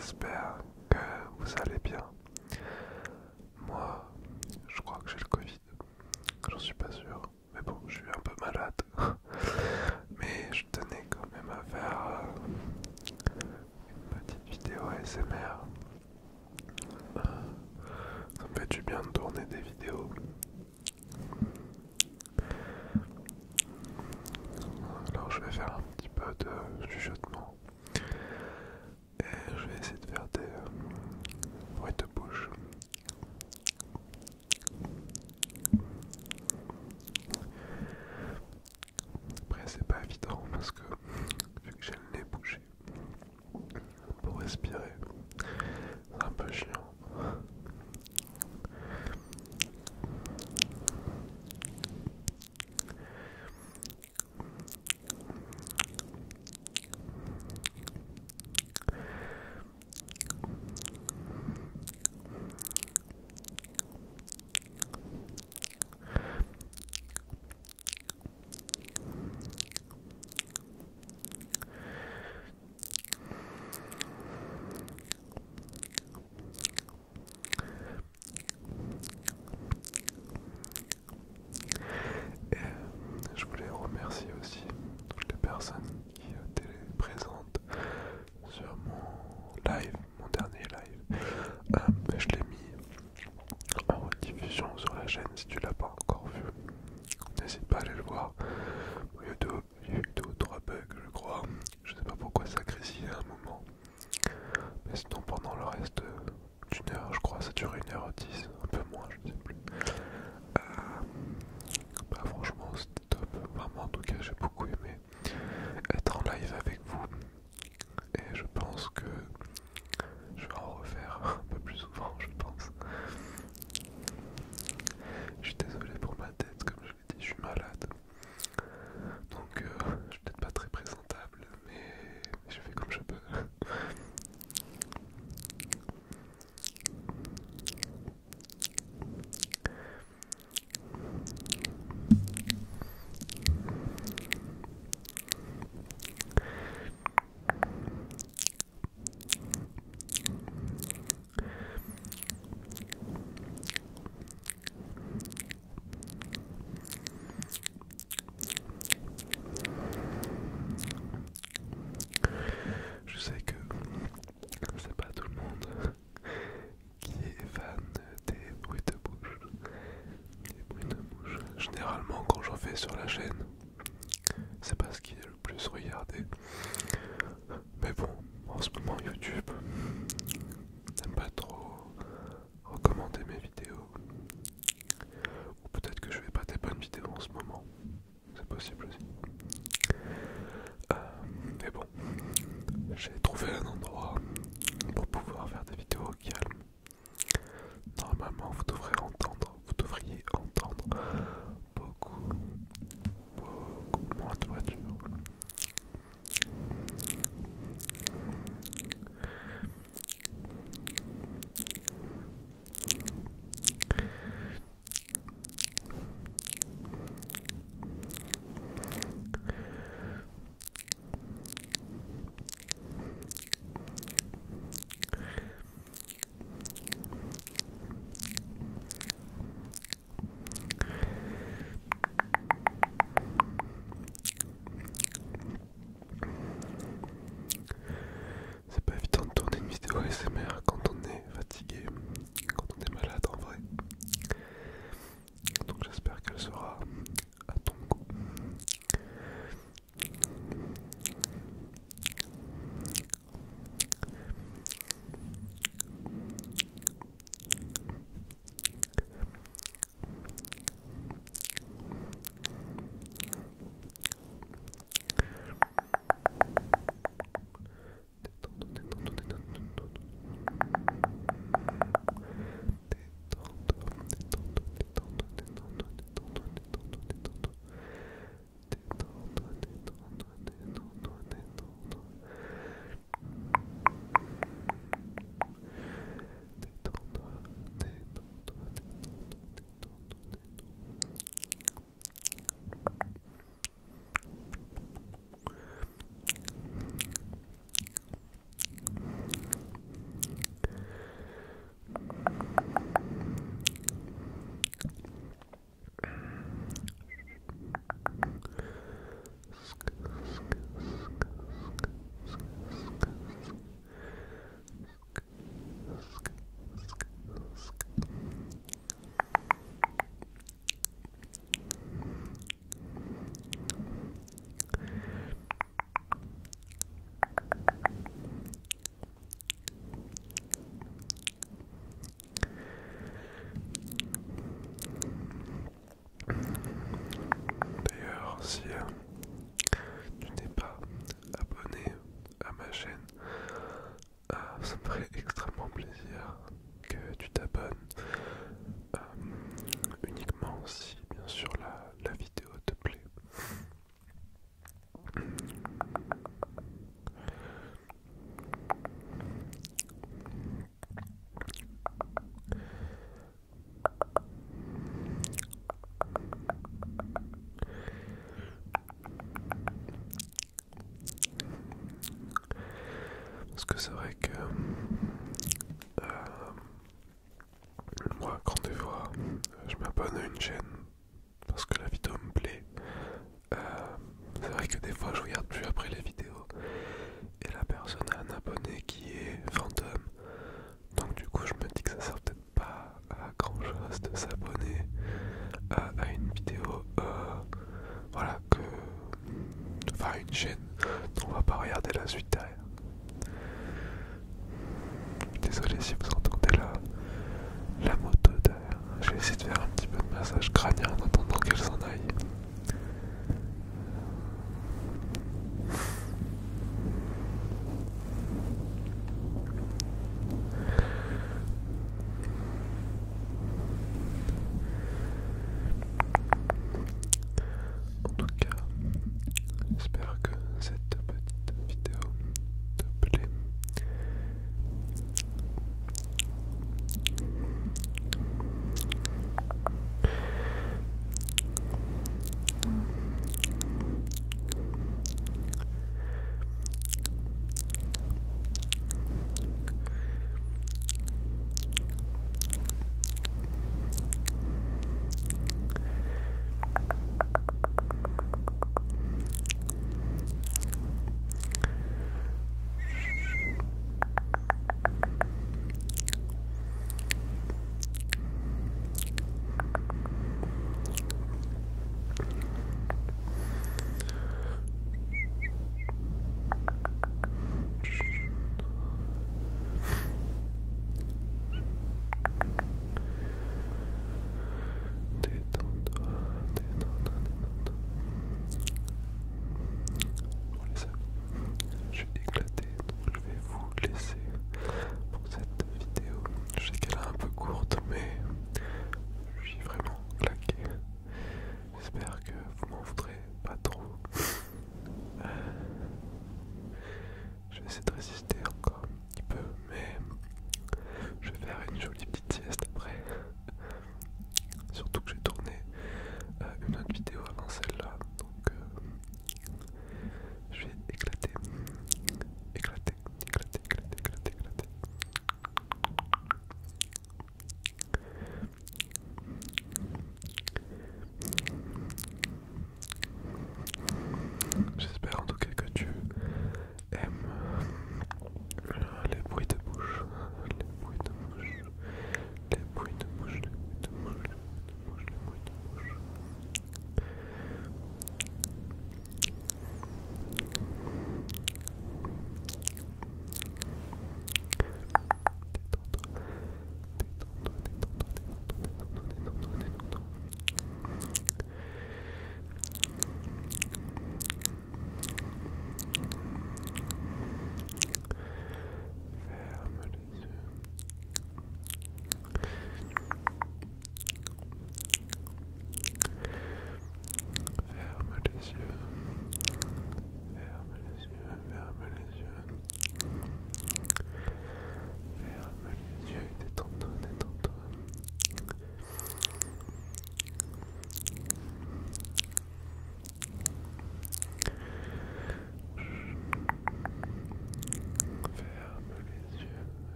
j'espère que vous allez bien. Moi, je crois que j'ai le Covid, j'en suis pas sûr, mais bon, je suis un peu malade. Mais je tenais quand même à faire une petite vidéo ASMR. Ça me fait du bien de tourner des vidéos. Alors je vais faire un petit peu de chuchotement et je vais essayer de faire des bruits de bouche. Après c'est pas évident parce que vu que j'ai le nez bouché pour respirer, c'est un peu chiant. Et je voulais remercier aussi toutes les personnes qui étaient présentes sur mon live, mon dernier live. Je l'ai mis en rediffusion sur la chaîne si tu l'as pas encore vu. N'hésite pas à aller le voir. Il y a eu deux ou trois bugs, je crois. Je sais pas pourquoi ça grésillait à un moment. Mais sinon, pendant le reste d'une heure, je crois, ça dure 1h10, un peu moins, je sais plus. Bah, franchement, c'était top. Vraiment, en tout cas, j'ai beaucoup aimé être en live avec vous. Et je pense que je vais en refaire un peu plus souvent, je pense. Je suis désolé pour ma tête, comme je l'ai dit, je suis malade. Donc, je suis peut-être pas très présentable, mais je fais comme je peux. Je sais que c'est pas tout le monde qui est fan des bruits de bouche. Des bruits de bouche. Généralement, quand j'en fais sur la chaîne, c'est pas ce qui est le plus regardé. Mais bon, en ce moment, YouTube n'aime pas trop recommander mes vidéos. Ou peut-être que je fais pas des bonnes vidéos en ce moment. C'est possible aussi. Euh, mais bon, j'ai trouvé un endroit pour pouvoir faire des vidéos au calme. Normalement, vous devriez entendre beaucoup, beaucoup moins de voitures. Parce que c'est vrai que moi, quand des fois je m'abonne à une chaîne parce que la vidéo me plaît, c'est vrai que des fois je regarde